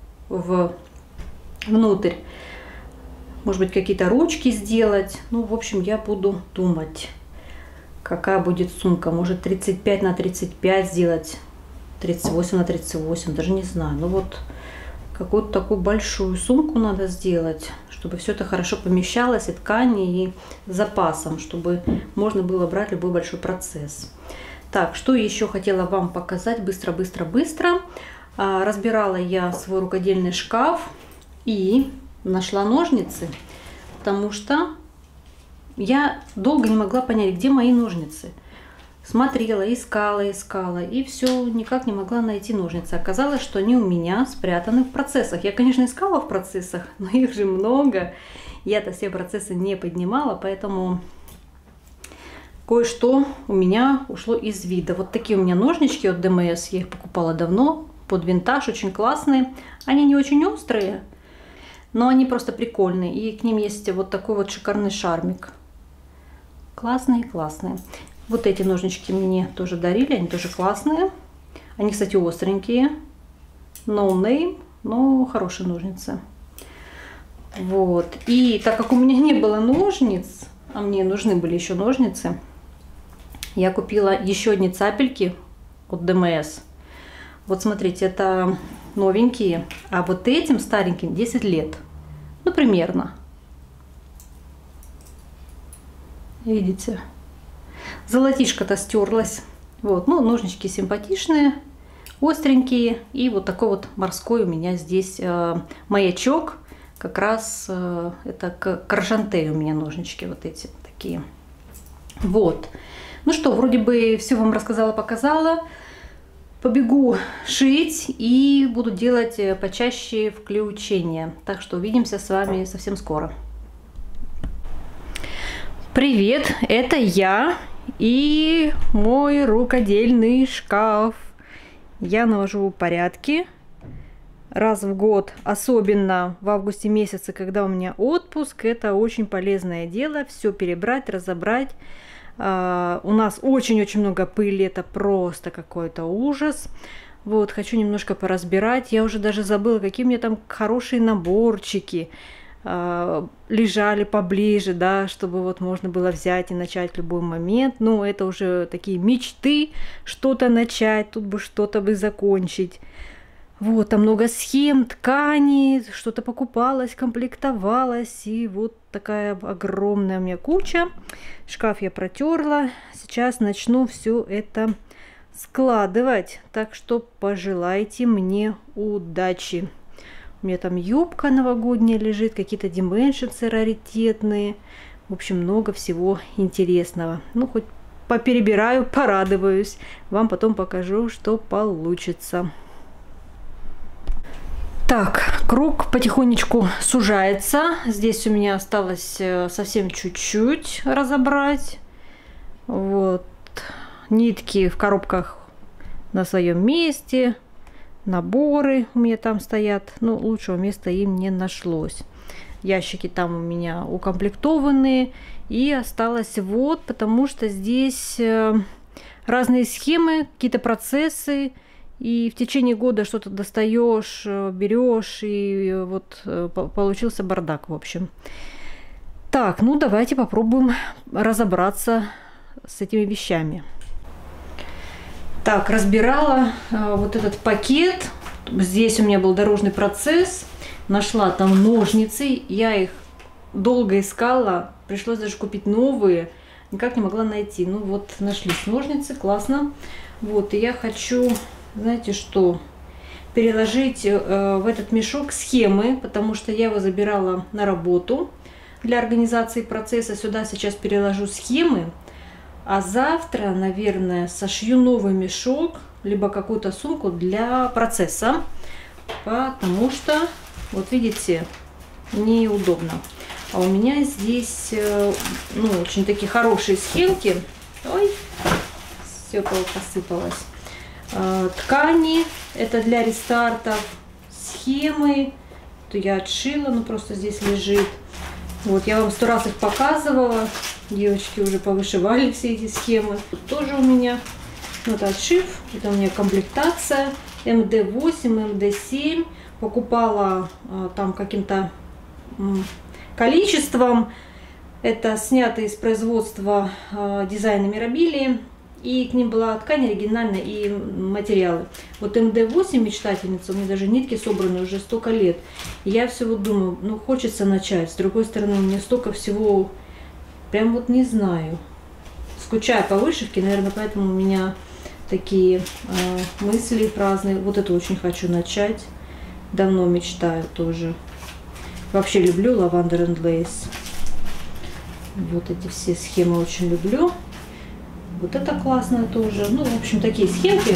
внутрь. Может быть, какие-то ручки сделать. Ну, в общем, я буду думать, какая будет сумка. Может, 35 на 35 сделать, 38 на 38, даже не знаю. Ну вот, какую-то такую большую сумку надо сделать, чтобы все это хорошо помещалось, и ткани, и с запасом, чтобы можно было брать любой большой процесс. Так, что еще хотела вам показать быстро. Разбирала я свой рукодельный шкаф и нашла ножницы, потому что я долго не могла понять, где мои ножницы. Смотрела, искала, и все никак не могла найти ножницы. Оказалось, что они у меня спрятаны в процессах. Я, конечно, искала в процессах, но их же много. Я-то все процессы не поднимала, поэтому кое-что у меня ушло из вида. Вот такие у меня ножнички от ДМС. Я их покупала давно, под винтаж, очень классные. Они не очень острые, но они просто прикольные. И к ним есть вот такой вот шикарный шармик. Классные. Вот эти ножнички мне тоже дарили, они тоже классные. Они, кстати, остренькие. No name, но хорошие ножницы. Вот. И так как у меня не было ножниц, а мне нужны были еще ножницы, я купила еще одни цапельки от ДМС. Вот смотрите, это новенькие, а вот этим стареньким 10 лет. Ну, примерно. Видите? Золотишко-то стерлось. Вот, ну, ножнички симпатичные, остренькие. И вот такой вот морской у меня здесь маячок. Как раз это к Аржантею у меня ножнички вот эти такие. Вот. Ну что, вроде бы все вам рассказала, показала. Побегу шить и буду делать почаще включения. Так что увидимся с вами совсем скоро. Привет, это я и мой рукодельный шкаф. Я навожу порядки раз в год, особенно в августе месяце, когда у меня отпуск. Это очень полезное дело, все перебрать, разобрать. У нас очень-очень много пыли, это просто какой-то ужас. Вот, хочу немножко поразбирать. Я уже даже забыла, какие у меня там хорошие наборчики лежали поближе, да, чтобы вот можно было взять и начать в любой момент. Ну, это уже такие мечты, что-то начать, тут бы что-то бы закончить. Вот, там много схем, ткани, что-то покупалось, комплектовалось. И вот такая огромная у меня куча. Шкаф я протерла. Сейчас начну все это складывать. Так что пожелайте мне удачи. У меня там юбка новогодняя лежит, какие-то дименшенсы раритетные. В общем, много всего интересного. Ну, хоть поперебираю, порадуюсь. Вам потом покажу, что получится. Так, круг потихонечку сужается. Здесь у меня осталось совсем чуть-чуть разобрать. Вот. Нитки в коробках на своем месте. Наборы у меня там стоят. Ну, лучшего места им не нашлось. Ящики там у меня укомплектованные. И осталось вот, потому что здесь разные схемы, какие-то процессы. И в течение года что-то достаешь, берешь, и вот получился бардак, в общем. Так, ну давайте попробуем разобраться с этими вещами. Так, разбирала вот этот пакет. Здесь у меня был дорожный процесс. Нашла там ножницы. Я их долго искала. Пришлось даже купить новые. Никак не могла найти. Ну вот, нашлись ножницы. Классно. Вот, и я хочу... Знаете что, переложить в этот мешок схемы, потому что я его забирала на работу для организации процесса. Сюда сейчас переложу схемы, а завтра, наверное, сошью новый мешок, либо какую-то сумку для процесса, потому что, вот видите, неудобно. А у меня здесь, ну, очень такие хорошие схемки. Ой, все посыпалось. Ткани, это для рестартов, схемы, то я отшила, ну просто здесь лежит. Вот, я вам 100 раз их показывала, девочки уже повышивали все эти схемы. Тут тоже у меня, ну, это отшив, это у меня комплектация МД8, МД7, покупала там каким-то количеством, это снято из производства дизайна Мирабилии. И к ним была ткань оригинальная и материалы. Вот МД8 мечтательница, у меня даже нитки собраны уже столько лет. И я все вот думаю, ну хочется начать. С другой стороны, у меня столько всего, прям вот не знаю. Скучаю по вышивке, наверное, поэтому у меня такие мысли разные. Вот это очень хочу начать. Давно мечтаю тоже. Вообще люблю Lavender and Lace. Вот эти все схемы очень люблю. Вот это классно тоже. Ну, в общем, такие схемки.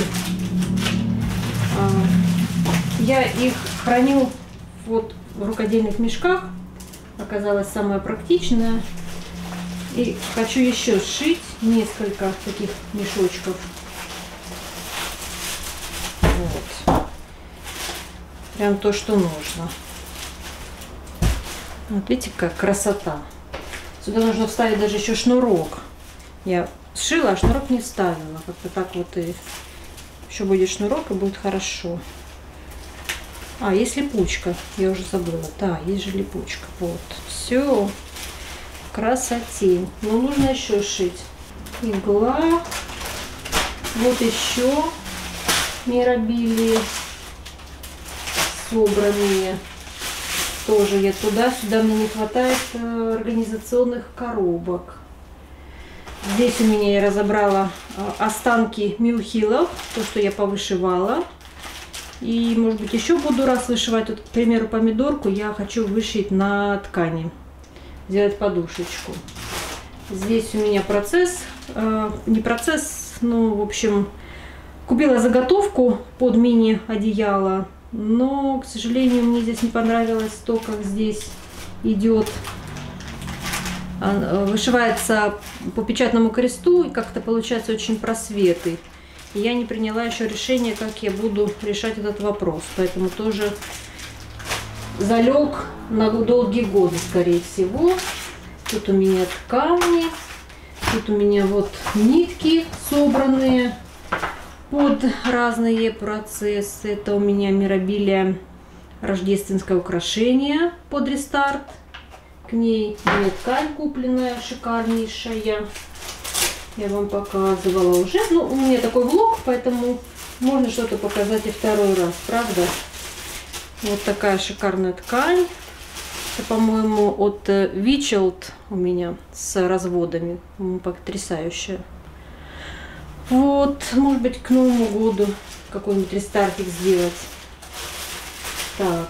Я их храню вот в рукодельных мешках. Оказалось самое практичное. И хочу еще сшить несколько таких мешочков. Вот. Прям то, что нужно. Вот видите, какая красота. Сюда нужно вставить даже еще шнурок. Я сшила, а шнурок не вставила. Как-то так вот и еще будет шнурок, и будет хорошо. А, есть липучка. Я уже забыла. Да, есть же липучка. Вот. Все. В красоте. Но нужно еще шить. Игла. Вот еще Мирабилии собранные. Тоже я туда-сюда, мне не хватает организационных коробок. Здесь у меня я разобрала останки милхилов, то, что я повышивала. И, может быть, еще буду раз вышивать. Вот, к примеру, помидорку я хочу вышить на ткани. Сделать подушечку. Здесь у меня процесс, не процесс, ну, в общем, купила заготовку под мини-одеяло. Но, к сожалению, мне здесь не понравилось то, как здесь идет. Вышивается по печатному кресту, и как-то получается очень просветы. И я не приняла еще решение, как я буду решать этот вопрос. Поэтому тоже залег на долгие годы, скорее всего. Тут у меня ткани, тут у меня вот нитки собранные под разные процессы. Это у меня Мирабилия рождественское украшение под рестарт. К ней ткань купленная, шикарнейшая. Я вам показывала уже. Ну, у меня такой влог, поэтому можно что-то показать и второй раз, правда? Вот такая шикарная ткань. Это, по-моему, от Вичелд у меня с разводами. Потрясающая. Вот, может быть, к Новому году какой-нибудь рестартик сделать. Так.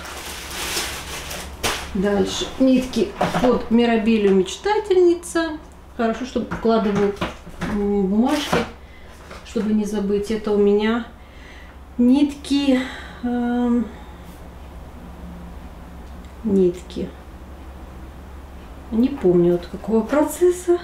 Дальше. Нитки под Мирабелью Мечтательница. Хорошо, чтобы вкладываю бумажки, чтобы не забыть. Это у меня нитки. Нитки. Не помню от какого процесса.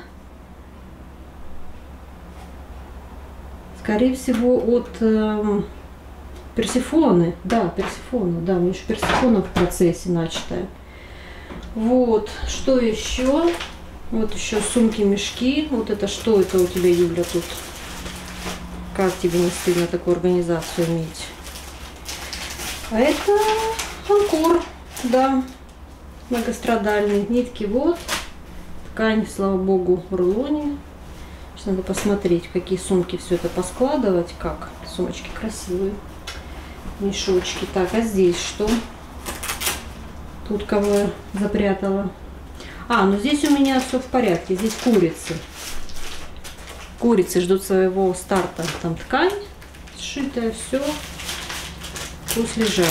Скорее всего, от Персефоны. Да, Персефона. Да, у меня еще Персефона в процессе начатая. Вот. Что еще? Вот еще сумки-мешки. Вот это что это у тебя, Юля, тут? Как тебе не стыдно такую организацию иметь? А это Анкор. Да. Многострадальные нитки. Вот. Ткань, слава богу, в рулоне. Сейчас надо посмотреть, в какие сумки все это поскладывать. Как? Сумочки красивые. Мешочки. Так, а здесь что? Тут кого я запрятала? А, ну здесь у меня все в порядке. Здесь курицы. Курицы ждут своего старта. Там ткань сшитая, все. Пусть лежат.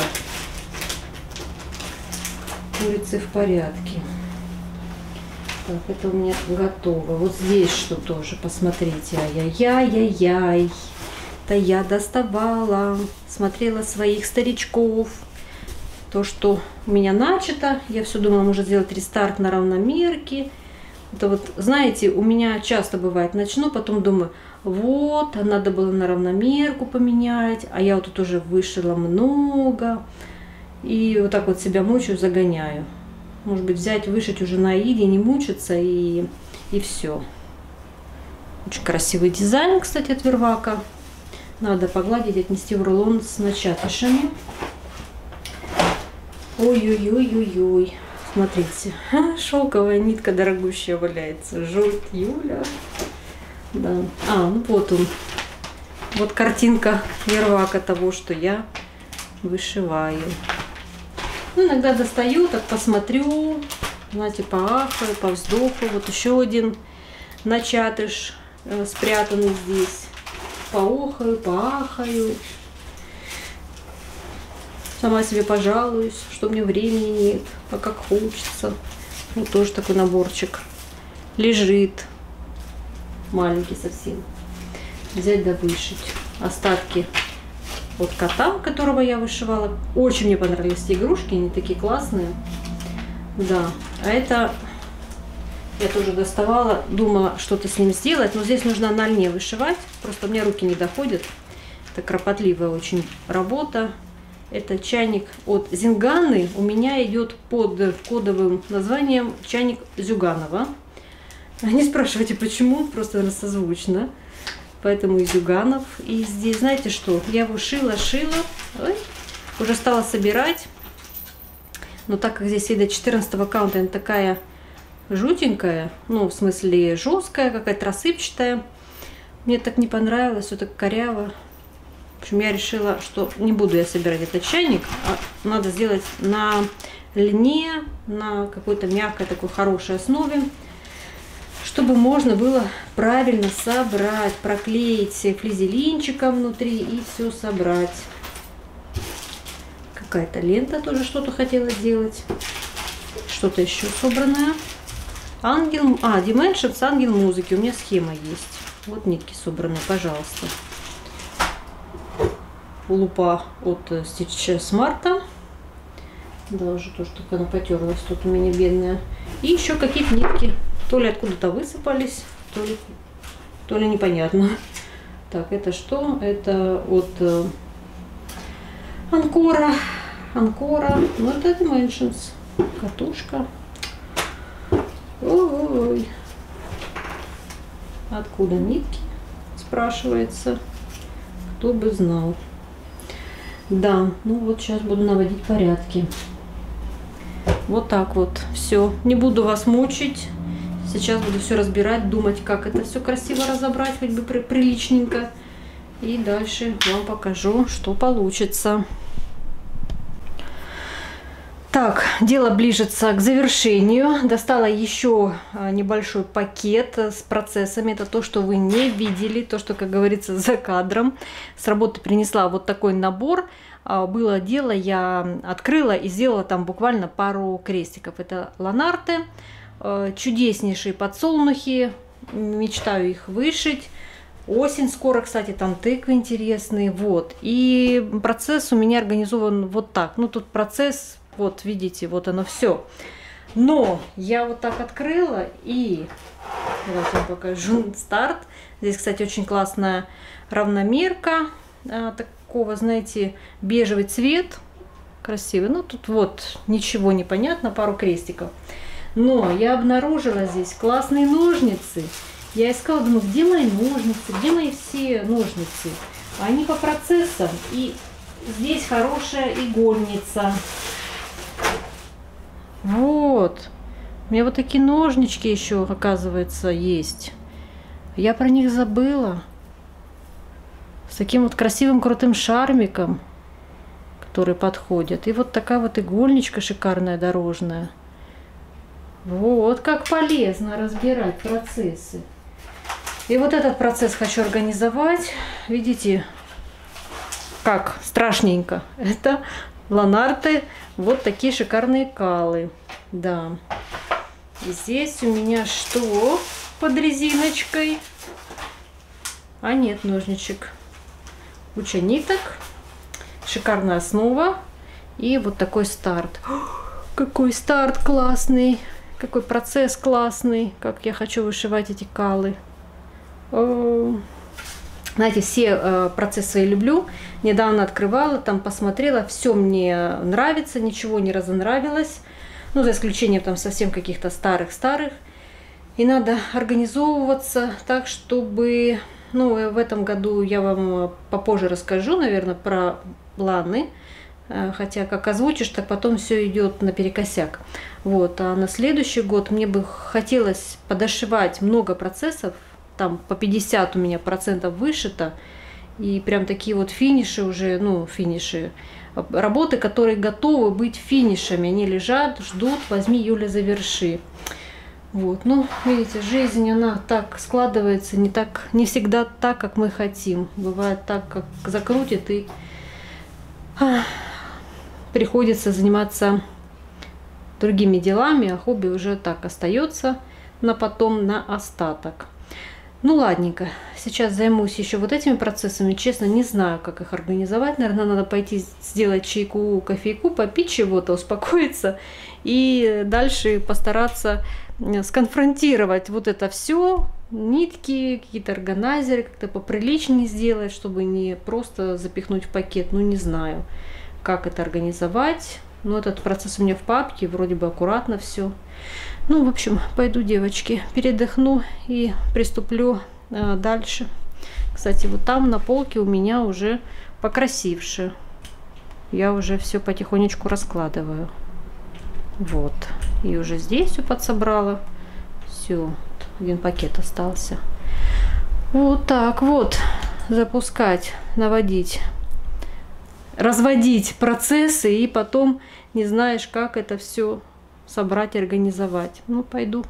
Курицы в порядке. Так, это у меня готово. Вот здесь что тоже, посмотрите. Ай-яй-яй-яй-яй. Это я доставала, смотрела своих старичков. То, что у меня начато. Я все думала, может сделать рестарт на равномерке. Это вот, знаете, у меня часто бывает, начну, потом думаю, вот, а надо было на равномерку поменять. А я вот тут уже вышила много. И вот так вот себя мучаю, загоняю. Может быть, взять, вышить уже на иде, не мучиться и все. Очень красивый дизайн, кстати, от Вервака. Надо погладить, отнести в рулон с начатышами. Ой-ой-ой-ой-ой. Смотрите, шелковая нитка дорогущая валяется. Жуть, Юля. Да. А, ну вот он. Вот картинка Вервака того, что я вышиваю. Ну, иногда достаю, так посмотрю, знаете, поахаю, повздохаю. Вот еще один начатыш спрятанный здесь. Поохаю, поахаю. Сама себе пожалуюсь, что мне времени нет, а как хочется. Вот тоже такой наборчик. Лежит. Маленький совсем. Взять да вышить. Остатки от кота, которого я вышивала. Очень мне понравились эти игрушки, они такие классные. Да, а это я тоже доставала, думала что-то с ним сделать, но здесь нужно на льне вышивать, просто у меня руки не доходят. Это кропотливая очень работа. Это чайник от Зинганы, у меня идет под кодовым названием чайник Зюганова. Не спрашивайте почему, просто она созвучна. Поэтому и Зюганов. И здесь, знаете что, я его шила. Ой, уже стала собирать. Но так как здесь до 14 каунта она такая жутенькая, ну, в смысле жесткая, какая-то рассыпчатая, мне так не понравилось, все так коряво. В общем, я решила, что не буду я собирать этот чайник, а надо сделать на льне, на какой-то мягкой, такой хорошей основе, чтобы можно было правильно собрать, проклеить флизелинчиком внутри и все собрать. Какая-то лента тоже что-то хотела сделать. Что-то еще собранное. Ангел, Dimensions, ангел музыки. У меня схема есть. Вот нитки собраны, пожалуйста. Лупа от Stitch Smart. Да, уже тоже только она потерлась. Тут у меня бедная. И еще какие-то нитки. То ли откуда-то высыпались, то ли непонятно. Так, это что? Это от Анкора. Ну, это Dimensions. Катушка. Ой. Откуда нитки? Спрашивается. Кто бы знал. Да, ну вот сейчас буду наводить порядки. Вот так вот. Все. Не буду вас мучить. Сейчас буду все разбирать, думать, как это все красиво разобрать, хоть бы приличненько. И дальше вам покажу, что получится. Так, дело ближется к завершению. Достала еще небольшой пакет с процессами. Это то, что вы не видели, то, что, как говорится, за кадром. С работы принесла вот такой набор. Было дело, я открыла и сделала там буквально пару крестиков. Это ланарты, чудеснейшие подсолнухи. Мечтаю их вышить. Осень скоро, кстати, там тыквы интересные. Вот. И процесс у меня организован вот так. Ну, тут процесс... Вот, видите, вот оно все. Но я вот так открыла и... Давайте вам покажу старт. Здесь, кстати, очень классная равномерка. Такого, знаете, бежевый цвет. Красивый. Ну, тут вот ничего не понятно, пару крестиков. Но я обнаружила здесь классные ножницы. Я искала, думаю, где мои ножницы, где мои все ножницы. А они по процессам. И здесь хорошая игольница. Вот. У меня вот такие ножнички еще, оказывается, есть. Я про них забыла. С таким вот красивым крутым шармиком, который подходит. И вот такая вот игольничка шикарная дорожная. Вот как полезно разбирать процессы. И вот этот процесс хочу организовать. Видите, как страшненько. Это ланарты. Вот такие шикарные калы. Да. И здесь у меня что под резиночкой? А нет, ножничек. Куча ниток. Шикарная основа. И вот такой старт. О, какой старт классный. Какой процесс классный. Как я хочу вышивать эти калы. О. Знаете, все процессы я люблю. Недавно открывала, там посмотрела, все мне нравится, ничего не разонравилось. Ну, за исключением там совсем каких-то старых-старых. И надо организовываться так, чтобы... Ну, в этом году я вам попозже расскажу, наверное, про планы. Хотя, как озвучишь, так потом все идет наперекосяк. Вот. А на следующий год мне бы хотелось подошивать много процессов. Там по 50 у меня процентов вышито. И прям такие вот финиши уже, ну, финиши. Работы, которые готовы быть финишами. Они лежат, ждут, возьми, Юля, заверши. Вот, ну, видите, жизнь, она так складывается, не всегда так, как мы хотим. Бывает так, как закрутит, и приходится заниматься другими делами, а хобби уже так остается на потом, на остаток. Ну, ладненько, сейчас займусь еще вот этими процессами. Честно, не знаю, как их организовать. Наверное, надо пойти сделать чайку, кофейку, попить чего-то, успокоиться. И дальше постараться сконфронтировать вот это все. Нитки, какие-то органайзеры, как-то поприличнее сделать, чтобы не просто запихнуть в пакет. Ну, не знаю, как это организовать. Но этот процесс у меня в папке, вроде бы аккуратно все. Ну, в общем, пойду, девочки, передохну и приступлю дальше. Кстати, вот там на полке у меня уже покрасивше. Я уже все потихонечку раскладываю. Вот. И уже здесь все подсобрала. Все. Один пакет остался. Вот так вот. Запускать, наводить, разводить процессы. И потом не знаешь, как это все собрать и организовать. Ну, пойду.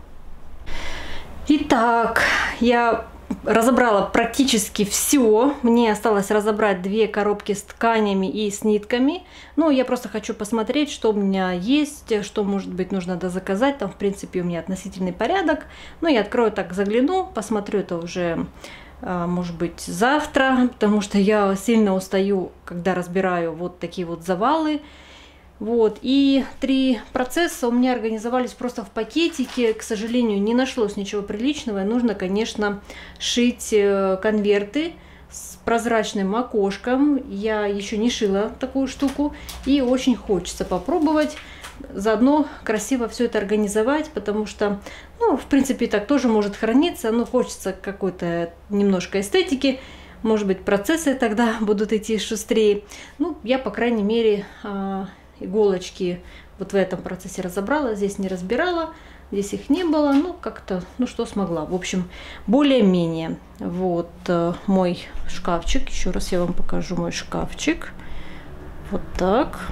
Итак, я разобрала практически все. Мне осталось разобрать 2 коробки с тканями и с нитками. Ну, я просто хочу посмотреть, что у меня есть, что, может быть, нужно дозаказать. Там, в принципе, у меня относительный порядок. Ну, я открою так, загляну, посмотрю это уже, может быть, завтра, потому что я сильно устаю, когда разбираю вот такие вот завалы. Вот, и 3 процесса у меня организовались просто в пакетике. К сожалению, не нашлось ничего приличного. Нужно, конечно, шить конверты с прозрачным окошком. Я еще не шила такую штуку. И очень хочется попробовать. Заодно красиво все это организовать, потому что, ну, в принципе, так тоже может храниться. Но хочется какой-то немножко эстетики. Может быть, процессы тогда будут идти шустрее. Ну, я, по крайней мере... иголочки вот в этом процессе разобрала, здесь не разбирала. Здесь их не было, ну как-то, ну что смогла. В общем, более-менее. Вот мой шкафчик. Еще раз я вам покажу мой шкафчик. Вот так.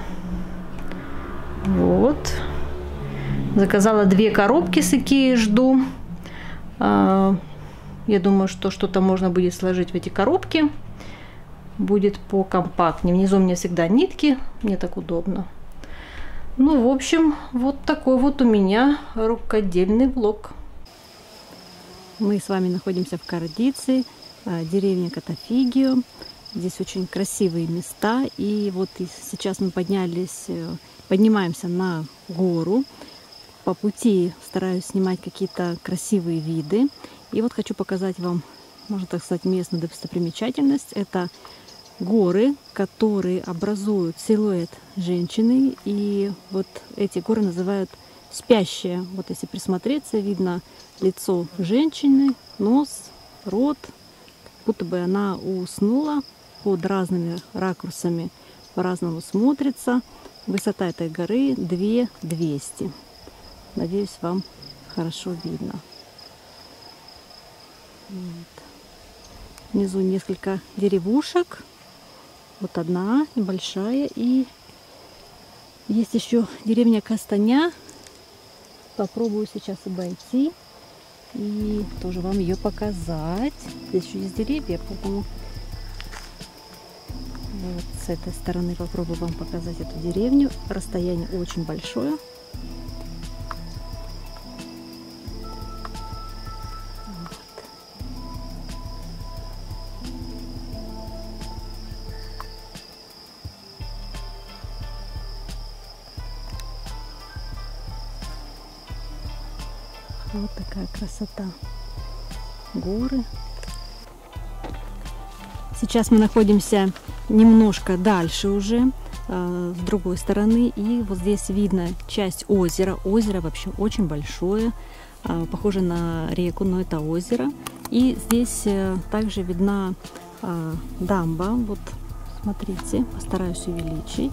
Вот. Заказала 2 коробки с Икеи, жду. Я думаю, что что-то можно будет сложить в эти коробки. Будет покомпактнее. Внизу у меня всегда нитки. Мне так удобно. Ну, в общем, вот такой вот у меня рукодельный влог. Мы с вами находимся в Кардице, деревня Катафигио. Здесь очень красивые места. И вот сейчас мы поднимаемся на гору. По пути стараюсь снимать какие-то красивые виды. И вот хочу показать вам, можно так сказать, местную достопримечательность. Это горы, которые образуют силуэт женщины. И вот эти горы называют спящие. Вот если присмотреться, видно лицо женщины, нос, рот, будто бы она уснула. Под разными ракурсами по-разному смотрится. Высота этой горы 2200. Надеюсь, вам хорошо видно. Вот. Внизу несколько деревушек. Вот одна небольшая. И есть еще деревня Кастаня. Попробую сейчас обойти и тоже вам ее показать. Здесь еще есть деревья, поэтому вот с этой стороны попробую вам показать эту деревню. Расстояние очень большое. Вот такая красота. Горы. Сейчас мы находимся немножко дальше уже, с другой стороны. И вот здесь видно часть озера. Озеро вообще очень большое. Похоже на реку, но это озеро. И здесь также видна дамба. Вот смотрите, постараюсь увеличить.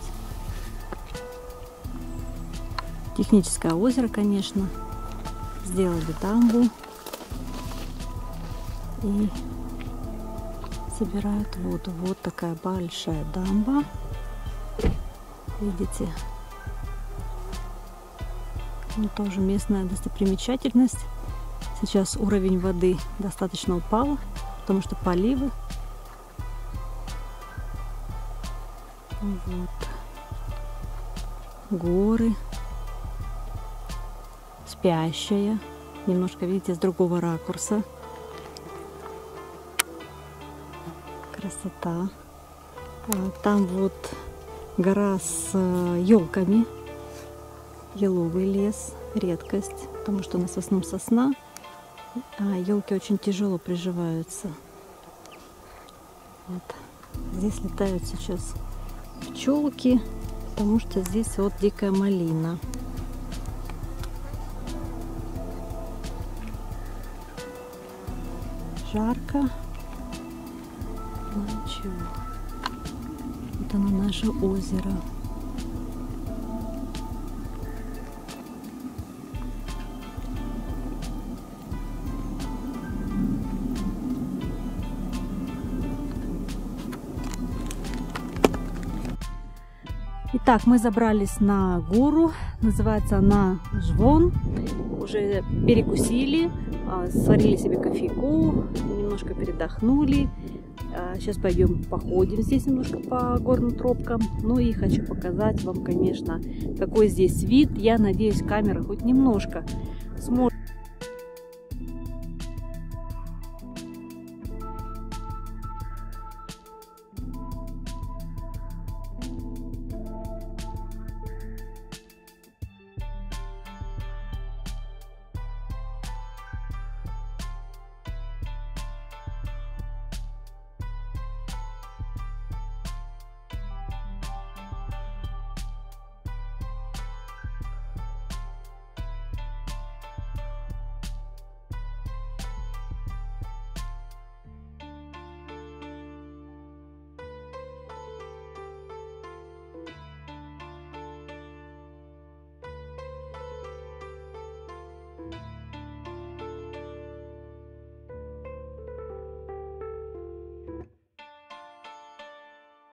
Техническое озеро, конечно. Сделали дамбу и собирают воду. Вот такая большая дамба. Видите? Ну, тоже местная достопримечательность. Сейчас уровень воды достаточно упал, потому что поливы. Вот. Горы. Спящая. Немножко, видите, с другого ракурса. Красота. Там вот гора с елками. Еловый лес. Редкость, потому что у нас в основном сосна. А елки очень тяжело приживаются. Вот. Здесь летают сейчас пчелки, потому что здесь вот дикая малина. Жарко, но ничего. Вот оно, наше озеро. Итак, мы забрались на гору, называется она Жвон. Уже перекусили, сварили себе кофейку, немножко передохнули. Сейчас пойдем походим здесь немножко по горным тропкам. Ну и хочу показать вам, конечно, какой здесь вид. Я надеюсь, камера хоть немножко сможет